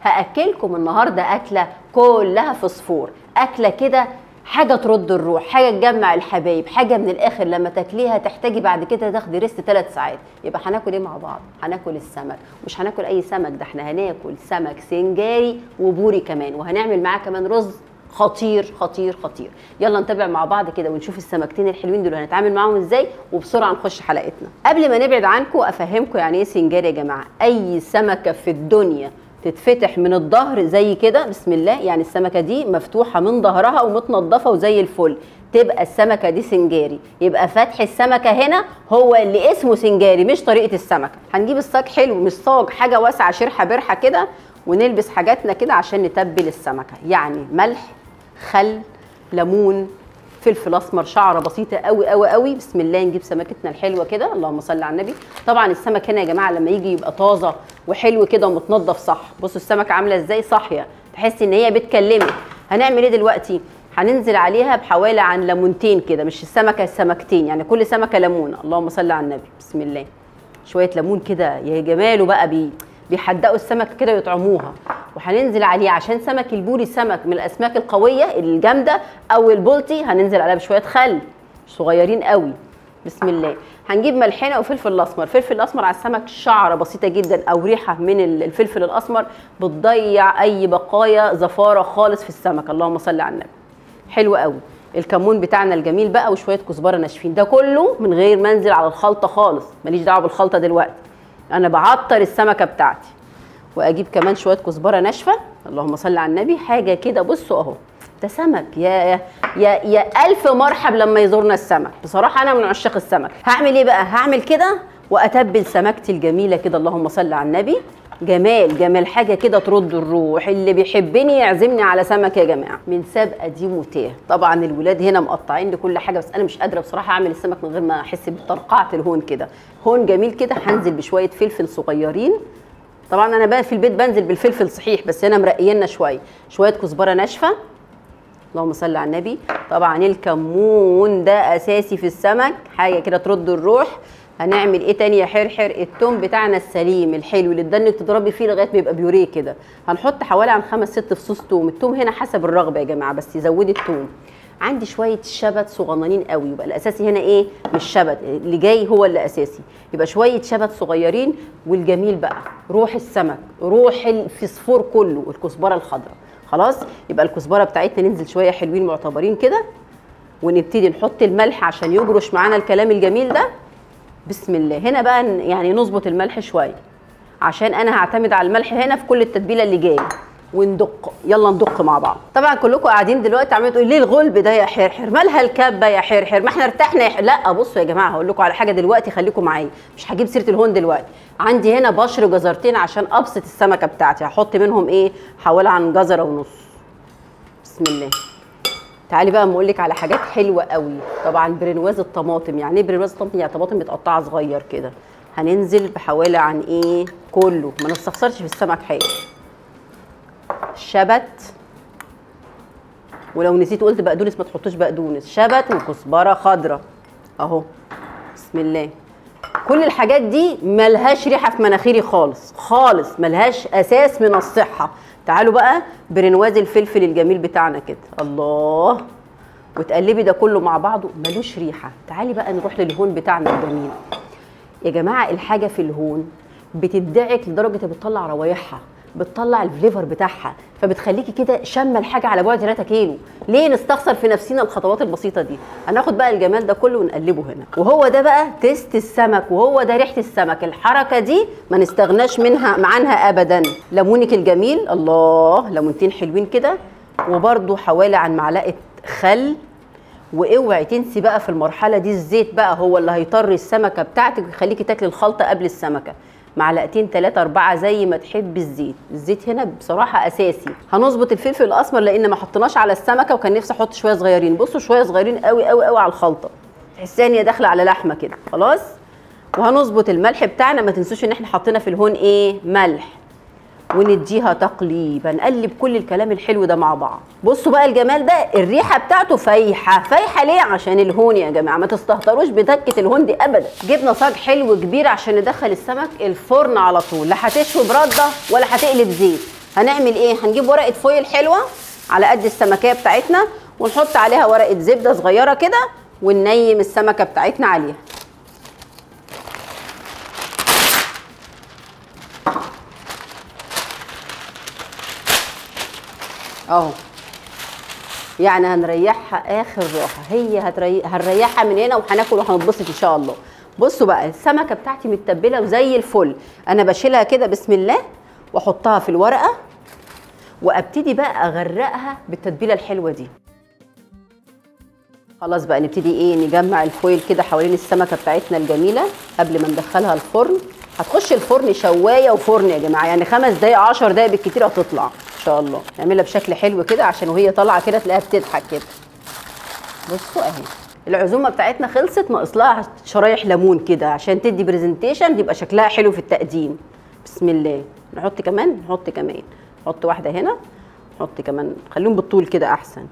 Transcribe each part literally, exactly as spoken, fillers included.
هاكلكم النهارده اكله كلها فوسفور، اكله كده حاجه ترد الروح، حاجه تجمع الحبايب، حاجه من الاخر لما تاكليها تحتاجي بعد كده تاخدي ريست ثلاث ساعات. يبقى هناكل ايه مع بعض؟ هناكل السمك، مش هناكل اي سمك، ده احنا هناكل سمك سنجاري وبوري كمان، وهنعمل معاه كمان رز خطير خطير خطير. يلا نتابع مع بعض كده ونشوف السمكتين الحلوين دول هنتعامل معاهم ازاي، وبسرعه نخش حلقتنا. قبل ما نبعد عنكم افهمكم يعني ايه سنجاري يا جماعه. اي سمكه في الدنيا تتفتح من الظهر زي كده بسم الله، يعني السمكه دي مفتوحه من ظهرها ومتنضفه وزي الفل، تبقى السمكه دي سنجاري. يبقى فتح السمكه هنا هو اللي اسمه سنجاري مش طريقه السمكه. هنجيب الصاج حلو، مش صاج حاجه واسعه شرحه برحه كده، ونلبس حاجاتنا كده عشان نتبل السمكه، يعني ملح، خل، ليمون، فلفل اسمر، شعره بسيطه قوي قوي قوي. بسم الله نجيب سمكتنا الحلوه كده، اللهم صل على النبي. طبعا السمك هنا يا جماعه لما يجي يبقى طازه وحلو كده ومتنضف صح. بصوا السمكه عامله ازاي، صاحيه، تحسي ان هي بتكلمك. هنعمل ايه دلوقتي؟ هننزل عليها بحوالي عن ليمونتين كده، مش السمكه السمكتين، يعني كل سمكه ليمونه، اللهم صل على النبي. بسم الله شويه ليمون كده يا جماله بقى، بي بيحدقوا السمكه كده ويطعموها. وهننزل عليه عشان سمك البوري سمك من الاسماك القويه الجامده، او البلطي هننزل عليها بشويه خل صغيرين قوي. بسم الله هنجيب ملحنا وفلفل اسمر. فلفل اسمر على السمك شعره بسيطه جدا او ريحه من الفلفل الاسمر بتضيع اي بقايا زفاره خالص في السمك، اللهم صل على النبي. حلو قوي. الكمون بتاعنا الجميل بقى وشويه كزبره ناشفين، ده كله من غير ما انزل على الخلطه خالص، ماليش دعوه بالخلطه دلوقتي، انا بعطر السمكه بتاعتي. واجيب كمان شويه كزبره ناشفه، اللهم صل على النبي. حاجه كده بصوا اهو، ده سمك. يا يا يا الف مرحب لما يزورنا السمك. بصراحه انا من عشاق السمك. هعمل ايه بقى؟ هعمل كده واتبل سمكتي الجميله كده، اللهم صل على النبي. جمال جمال، حاجه كده ترد الروح. اللي بيحبني يعزمني على سمك يا جماعه. من سابقه دي وتاه. طبعا الولاد هنا مقطعين لي كل حاجه، بس انا مش قادره بصراحه اعمل السمك من غير ما احس بطرقعه الهون كده. هون جميل كده. هنزل بشويه فلفل صغيرين، طبعا انا بقى في البيت بنزل بالفلفل صحيح، بس هنا مرقينا شويه. شويه كزبره ناشفه، اللهم صل على النبي. طبعا الكمون ده اساسي في السمك، حاجه كده ترد الروح. هنعمل ايه تاني يا حرحر؟ التوم بتاعنا السليم الحلو اللي تدنك تضربي فيه لغايه ما يبقى بيوريه كده. هنحط حوالي عن خمس ست فصوص توم. التوم هنا حسب الرغبه يا جماعه، بس زودي التوم. عندي شويه شبت صغننين قوي، يبقى الاساسي هنا ايه؟ مش شبت، اللي جاي هو اللي اساسي. يبقى شويه شبت صغيرين. والجميل بقى روح السمك، روح الفسفور كله، الكزبره الخضراء. خلاص يبقى الكزبره بتاعتنا ننزل شويه حلوين معتبرين كده، ونبتدي نحط الملح عشان يجرش معانا الكلام الجميل ده. بسم الله. هنا بقى يعني نظبط الملح شويه، عشان انا هعتمد على الملح هنا في كل التتبيله اللي جايه. وندق، يلا ندق مع بعض. طبعا كلكم قاعدين دلوقتي عمالين تقولوا ليه الغلب ده يا حرحر؟ مالها الكبه يا حرحر؟ ما احنا ارتحنا يا حرحر. لا بصوا يا جماعه، هقول لكم على حاجه دلوقتي، خليكم معايا، مش هجيب سيره الهون دلوقتي. عندي هنا بشر جزرتين عشان ابسط السمكه بتاعتي، هحط منهم ايه؟ حوالي عن جزره ونص. بسم الله. تعالي بقى اما اقول لك على حاجات حلوه قوي. طبعا برنواز الطماطم، يعني ايه برنواز الطماطم؟ يعني طماطم متقطعه صغير كده. هننزل بحوالي عن ايه؟ كله، ما نستخسرش في السمك حاجه. شبت، ولو نسيت قلت بقدونس ما تحطوش بقدونس. شبت وكزبره خضراء اهو. بسم الله. كل الحاجات دي ملهاش ريحه في مناخيري خالص خالص، ملهاش اساس من الصحه. تعالوا بقى برنواز الفلفل الجميل بتاعنا كده، الله، وتقلبي ده كله مع بعضه، ملوش ريحه. تعالي بقى نروح للهون بتاعنا الجميل يا جماعه. الحاجه في الهون بتدعك لدرجه بتطلع روايحها، بتطلع الفليفر بتاعها، فبتخليكي كده شامه الحاجه على بعد ثلاثة كيلو. ليه نستخسر في نفسنا الخطوات البسيطه دي؟ هناخد بقى الجمال ده كله ونقلبه هنا، وهو ده بقى تيست السمك، وهو ده ريحه السمك. الحركه دي ما نستغناش منها عنها ابدا. ليمونك الجميل، الله، ليمونتين حلوين كده، وبرده حوالي عن معلقه خل. واوعي تنسي بقى في المرحله دي الزيت بقى هو اللي هيطري السمكه بتاعتك ويخليكي تاكلي الخلطه قبل السمكه. معلقتين ثلاثة أربعة زي ما تحبي الزيت. الزيت هنا بصراحة أساسي. هنظبط الفلفل الأسمر لأن ما حطيناش على السمكة، وكان نفسي أحط شوية صغيرين. بصوا شوية صغيرين قوي قوي قوي على الخلطة، تحسيها إن هي داخلة على لحمة كده. خلاص. وهنظبط الملح بتاعنا. ما تنسوش إن إحنا حطينا في الهون إيه؟ ملح. ونديها تقليبه، نقلب كل الكلام الحلو ده مع بعض. بصوا بقى الجمال ده، الريحه بتاعته فايحه. فايحه ليه؟ عشان الهون يا جماعه، ما تستهتروش بتكه الهون دي ابدا. جبنا صاج حلو كبير عشان ندخل السمك الفرن على طول، لا هتشوي برده ولا هتقلب زيت. هنعمل ايه؟ هنجيب ورقه فويل حلوه على قد السمكيه بتاعتنا، ونحط عليها ورقه زبده صغيره كده، وننيم السمكه بتاعتنا عليها. اهو يعني هنريحها اخر راحه، هي هتريح هنريحها من هنا وهناكل وهنتبسط ان شاء الله. بصوا بقى السمكه بتاعتي متبله وزي الفل، انا بشيلها كده بسم الله واحطها في الورقه، وابتدي بقى اغرقها بالتتبيله الحلوه دي. خلاص بقى نبتدي ايه، نجمع الفويل كده حوالين السمكه بتاعتنا الجميله قبل ما ندخلها الفرن. هتخش الفرن شوايه وفرن يا جماعه، يعني خمس دقايق عشر دقايق بالكتير هتطلع ان شاء الله. نعملها بشكل حلو كده عشان وهي طالعه كده تلاقيها بتضحك كده. بصوا اهي العزومه بتاعتنا خلصت، ناقص لها شرايح ليمون كده عشان تدي برزنتيشن يبقى شكلها حلو في التقديم. بسم الله. نحط كمان نحط كمان نحط واحده هنا، نحط كمان، خليهم بالطول كده احسن.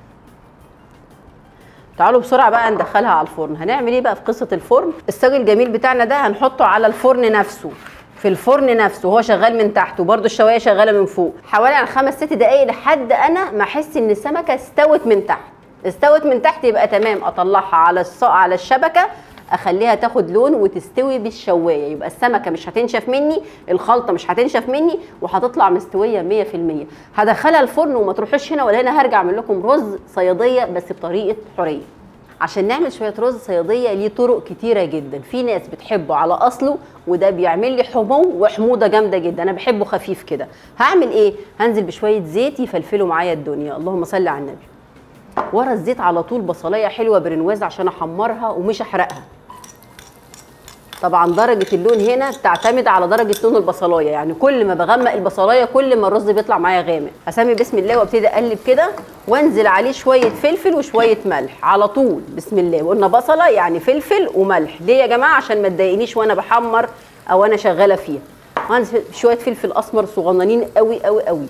تعالوا بسرعه بقى ندخلها على الفرن. هنعمل ايه بقى في قصه الفرن؟ الصاج الجميل بتاعنا ده هنحطه على الفرن نفسه، في الفرن نفسه وهو شغال من تحت، وبرده الشوايه شغاله من فوق، حوالي عن خمس ست دقايق لحد انا ما احس ان السمكه استوت من تحت. استوت من تحت يبقى تمام، اطلعها على الص... على الشبكه، اخليها تاخد لون وتستوي بالشوايه، يبقى السمكه مش هتنشف مني، الخلطه مش هتنشف مني، وهتطلع مستويه مية في المية. هدخلها الفرن وما تروحوش هنا ولا هنا، هرجع اعمل لكم رز صياديه بس بطريقه حوريه. عشان نعمل شويه رز صياديه ليه طرق كتيره جدا، في ناس بتحبه على اصله وده بيعمل لي حمو وحموضه جامده جدا، انا بحبه خفيف كده. هعمل ايه؟ هنزل بشويه زيت يفلفلوا معايا الدنيا، اللهم صل على النبي. ورا الزيت على طول بصلايه حلوه برنواز عشان احمرها ومش احرقها. طبعا درجه اللون هنا بتعتمد على درجه لون البصلايه، يعني كل ما بغمق البصلايه كل ما الرز بيطلع معايا غامق. اسمي بسم الله وابتدي اقلب كده، وانزل عليه شويه فلفل وشويه ملح على طول. بسم الله. وقلنا بصله يعني فلفل وملح، ليه يا جماعه؟ عشان ما تضايقنيش وانا بحمر او انا شغاله فيها. وانزل شويه فلفل اسمر صغننين قوي قوي قوي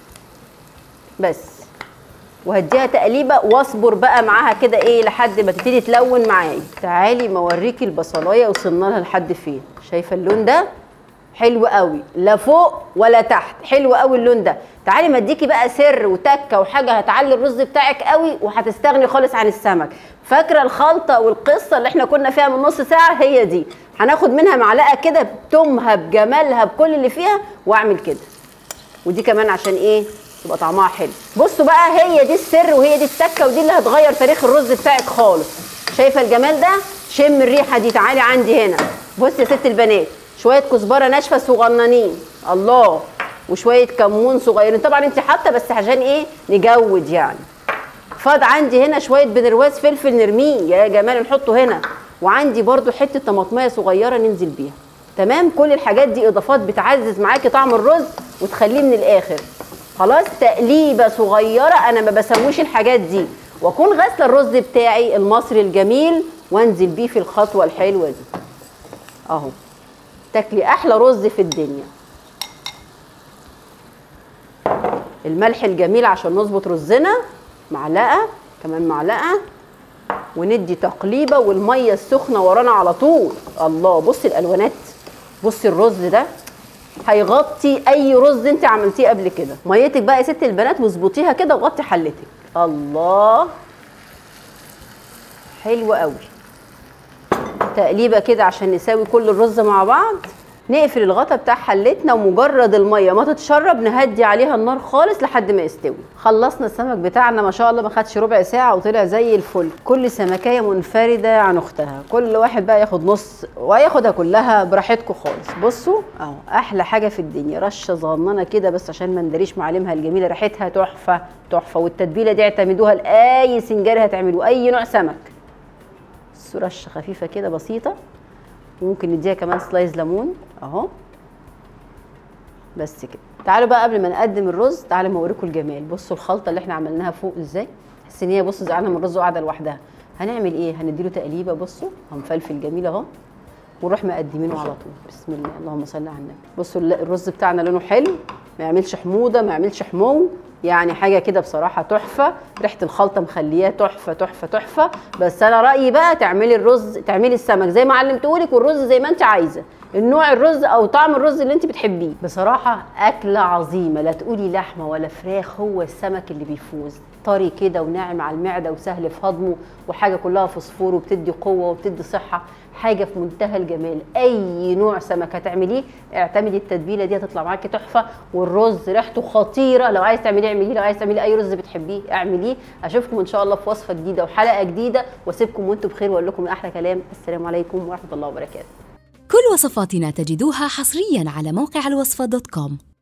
بس، وهديها تقليبه واصبر بقى معاها كده ايه لحد ما تبتدي تلون معايا. تعالي ما اوريكي البصلايه وصلنا لها لحد فين. شايفه اللون ده حلو قوي، لا فوق ولا تحت، حلو قوي اللون ده. تعالي ما اديكي بقى سر وتكه وحاجه هتعلي الرز بتاعك قوي وهتستغني خالص عن السمك. فاكره الخلطه والقصه اللي احنا كنا فيها من نص ساعه؟ هي دي. هناخد منها معلقه كده بتمها بجمالها بكل اللي فيها واعمل كده، ودي كمان عشان ايه؟ يبقى طعمها حلو. بصوا بقى هي دي السر وهي دي التكه ودي اللي هتغير تاريخ الرز بتاعك خالص. شايفه الجمال ده؟ شم الريحه دي. تعالي عندي هنا، بصي يا ست البنات، شويه كزبره ناشفه صغننين، الله، وشويه كمون صغيرين، طبعا انت حاطه بس عشان ايه؟ نجود يعني. فاض عندي هنا شويه بنرواز فلفل نرميه يا جمال نحطه هنا، وعندي برده حته طماطميه صغيره ننزل بيها. تمام؟ كل الحاجات دي اضافات بتعزز معاكي طعم الرز وتخليه من الاخر. خلاص؟ تقليبه صغيره، انا ما بسموش الحاجات دي، واكون غاسله الرز بتاعي المصري الجميل وانزل بيه في الخطوه الحلوه دي اهو. تاكلي احلى رز في الدنيا. الملح الجميل عشان نظبط رزنا، معلقه كمان معلقه، وندي تقليبه، والميه السخنه ورانا على طول. الله، بصي الالوانات، بصي الرز ده هيغطي اي رز انت عملتيه قبل كده. ميتك بقى يا ست البنات واظبطيها كده وغطي حلتك. الله، حلو قوي. تقليبه كده عشان نساوي كل الرز مع بعض. نقفل الغطا بتاع حلتنا، ومجرد الميه ما تتشرب نهدي عليها النار خالص لحد ما يستوي. خلصنا السمك بتاعنا ما شاء الله، ما خدش ربع ساعه وطلع زي الفل. كل سمكيه منفرده عن اختها، كل واحد بقى ياخد نص وياخدها كلها براحتكم خالص. بصوا اهو، احلى حاجه في الدنيا رشه صغننه كده بس عشان ما نداريش معالمها الجميله، ريحتها تحفه تحفه. والتتبيله دي اعتمدوها لاي سنجاري هتعملوا اي نوع سمك. رشه خفيفه كده بسيطه، وممكن نديها كمان سلايز ليمون اهو بس كده. تعالوا بقى قبل ما نقدم الرز، تعالوا ما اوريكم الجمال. بصوا الخلطه اللي احنا عملناها فوق ازاي، تحس ان هي بصوا زعلانه من الرز وقاعده لوحدها. هنعمل ايه؟ هنديله تقليبه، بصوا هنفلفل جميل اهو، ونروح مقدمينه على طول. بسم الله، اللهم صل على النبي. بصوا الرز بتاعنا لونه حلو، ما يعملش حموضه، ما يعملش حمو، يعني حاجه كده بصراحه تحفه. ريحه الخلطه مخلياه تحفه تحفه تحفه. بس انا رايي بقى تعملي الرز، تعملي السمك زي ما علمتهولك، والرز زي ما انت عايزه. النوع الرز او طعم الرز اللي انت بتحبيه. بصراحه اكله عظيمه، لا تقولي لحمه ولا فراخ، هو السمك اللي بيفوز، طري كده وناعم على المعده وسهل في هضمه، وحاجه كلها فوسفور وبتدي قوه وبتدي صحه، حاجه في منتهى الجمال. اي نوع سمك هتعمليه اعتمدي التتبيله دي هتطلع معاكي تحفه. والرز ريحته خطيره، لو عايز تعمليه اعمليه، لو عايز تعملي اي رز بتحبيه اعمليه. اشوفكم ان شاء الله في وصفه جديده وحلقه جديده، واسيبكم وانتم بخير واقول لكم من احلى كلام. السلام عليكم ورحمه الله وبركاته. كل وصفاتنا تجدوها حصريا على موقع الوصفة دوت كوم.